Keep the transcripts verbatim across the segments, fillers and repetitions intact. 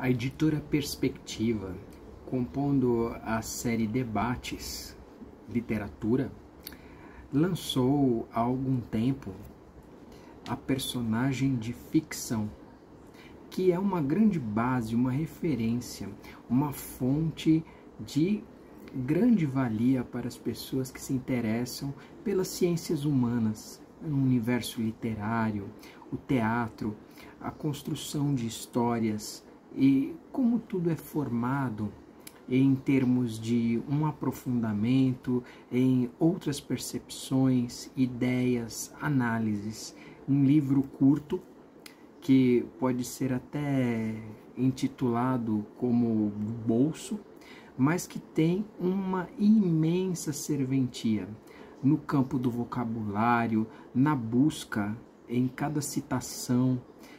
A editora Perspectiva, compondo a série Debates Literatura, lançou há algum tempo a personagem de ficção, que é uma grande base, uma referência, uma fonte de grande valia para as pessoas que se interessam pelas ciências humanas, no universo literário, o teatro, a construção de histórias e como tudo é formado em termos de um aprofundamento, em outras percepções, ideias, análises. Um livro curto que pode ser até intitulado como Bolso, mas que tem uma imensa serventia no campo do vocabulário, na busca em cada citação,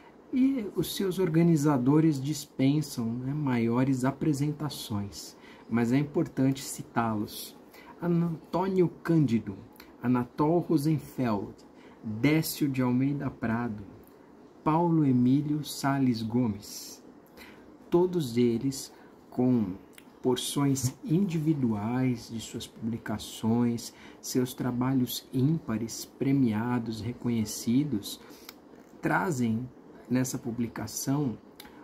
e os seus organizadores dispensam né, maiores apresentações, mas é importante citá-los. Antônio Cândido, Anatol Rosenfeld, Décio de Almeida Prado, Paulo Emílio Sales Gomes, todos eles com porções individuais de suas publicações, seus trabalhos ímpares, premiados, reconhecidos, trazem nessa publicação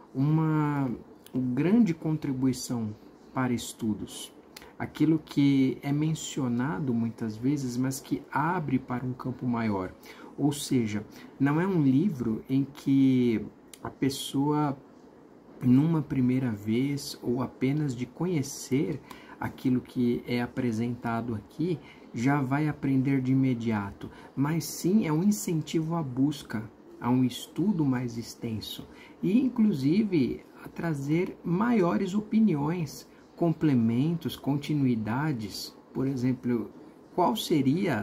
uma grande contribuição para estudos. Aquilo que é mencionado muitas vezes, mas que abre para um campo maior. Ou seja, não é um livro em que a pessoa, numa primeira vez, ou apenas de conhecer aquilo que é apresentado aqui, já vai aprender de imediato, mas sim é um incentivo à busca, a um estudo mais extenso e, inclusive, a trazer maiores opiniões, complementos, continuidades. Por exemplo, qual seria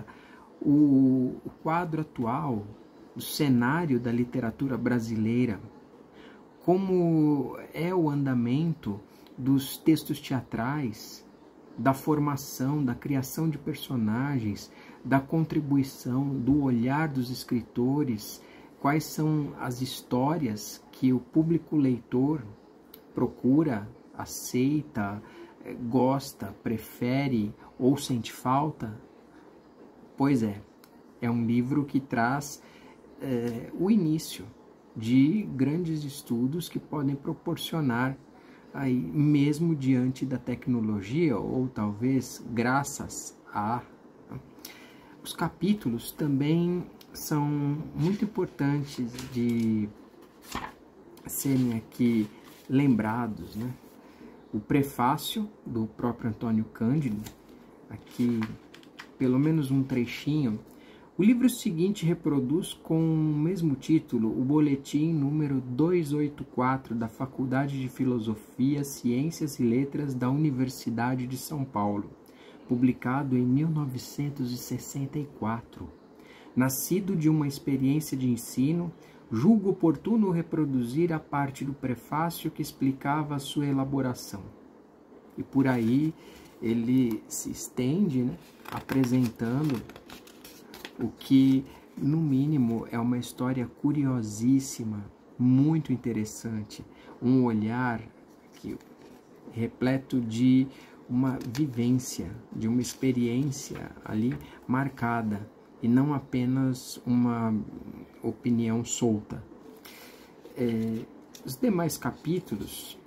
o quadro atual, o cenário da literatura brasileira? Como é o andamento dos textos teatrais, da formação, da criação de personagens, da contribuição, do olhar dos escritores? Quais são as histórias que o público leitor procura, aceita, gosta, prefere ou sente falta? Pois é, é um livro que traz é, o início de grandes estudos que podem proporcionar, aí, mesmo diante da tecnologia, ou talvez graças a... Os capítulos também são muito importantes de serem aqui lembrados, né? O prefácio do próprio Antônio Cândido, aqui pelo menos um trechinho. O livro seguinte reproduz com o mesmo título o boletim número duzentos e oitenta e quatro da Faculdade de Filosofia, Ciências e Letras da Universidade de São Paulo, publicado em mil novecentos e sessenta e quatro. Nascido de uma experiência de ensino, julgo oportuno reproduzir a parte do prefácio que explicava a sua elaboração. E por aí ele se estende, né, apresentando o que, no mínimo, é uma história curiosíssima, muito interessante, um olhar que, repleto de uma vivência, de uma experiência ali marcada, e não apenas uma opinião solta. É, os demais capítulos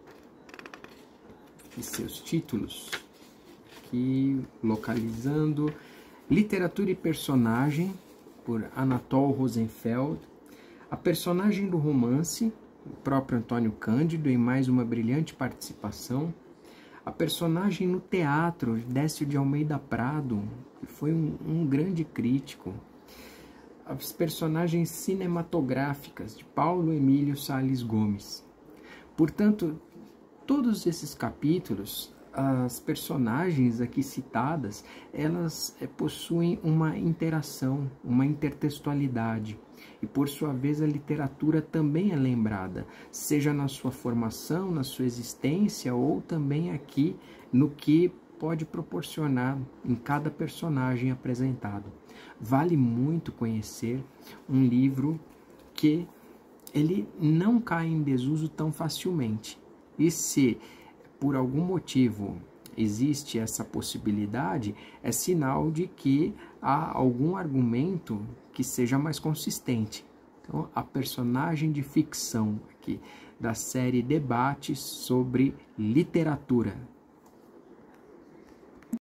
e seus títulos, aqui localizando: Literatura e Personagem, por Anatol Rosenfeld; A Personagem do Romance, o próprio Antônio Cândido, em mais uma brilhante participação; A Personagem no Teatro, Décio de Almeida Prado, que foi um, um grande crítico; As Personagens Cinematográficas, de Paulo Emílio Sales Gomes. Portanto, todos esses capítulos, as personagens aqui citadas, elas é, possuem uma interação, uma intertextualidade. E, por sua vez, a literatura também é lembrada, seja na sua formação, na sua existência, ou também aqui no que pode proporcionar em cada personagem apresentado. Vale muito conhecer um livro que ele não cai em desuso tão facilmente. E se por algum motivo existe essa possibilidade, é sinal de que há algum argumento que seja mais consistente. Então, a personagem de ficção aqui da série Debates sobre Literatura.